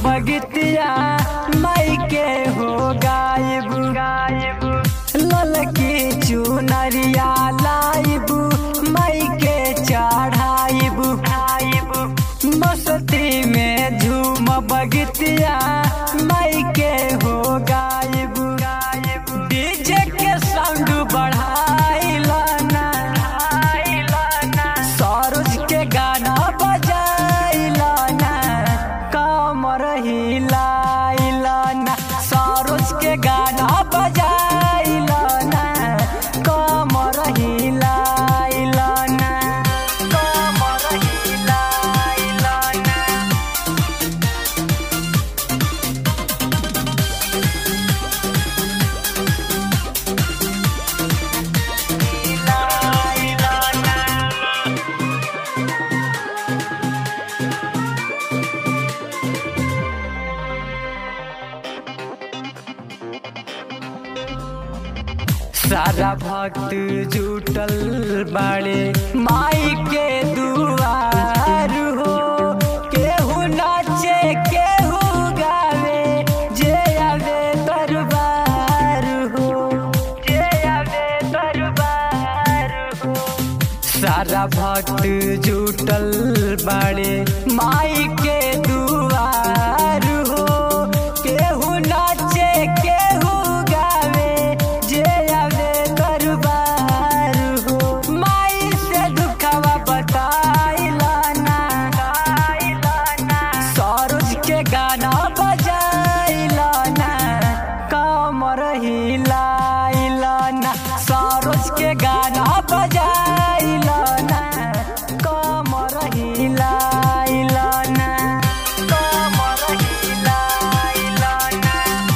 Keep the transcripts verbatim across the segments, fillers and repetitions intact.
बगितिया माई के हो गायब गायब ललकी चुनरिया लाइब माई के चढ़ाइब मस्ती में झूम बगितिया माई के हो गायब गायब डीजे के साउंड बढ़ाइलाना सरोज के गाना बजाइलाना कमर हिलाइलाना सरोज के गाना बजाइलाना कमर हिलाइलाना कमर हिलाइलाना सारा भक्त जुटल बाड़े माई के दुआर हो केहू नाचे केहू गावे जे आवे दरबार हो जे आवे दरबार हो सारा भक्त जुटल बाड़े माई के दुआर हो केहू नाचे केहू गावे जे आवे दरबार हो माई से दुखवा बताइलाना सरोज के गाना बजाइलाना कमर हिलाइलाना सरोज के गाना बजाइलाना कमर हिलाइलाना कमर हिलाइलाना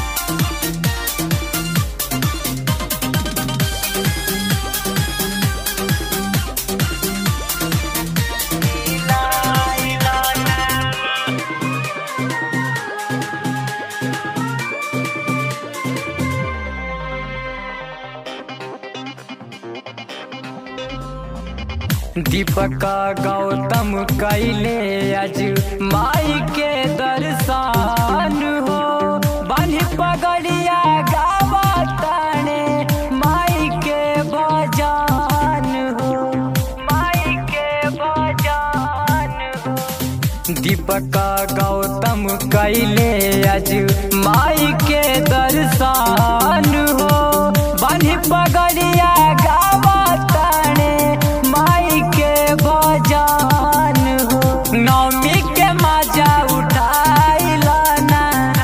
दीपक गौतम कैले आज माई के दर्शन हो बानी पगड़िया गावा ताने माई के भजन हो माई के भजन हो दीपक गौतम कैले आज माई के दर्शन हो बानी पगड़िया गावा ताने माई के भजन हो नौमी के मजा उठाइलाना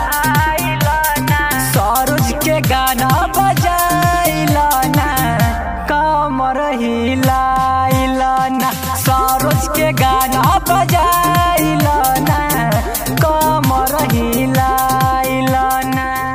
सरोज के गाना बजाइलाना कमर हिलाइलाना सरोज के गाना बजाइलाना कमर हिलाइलाना।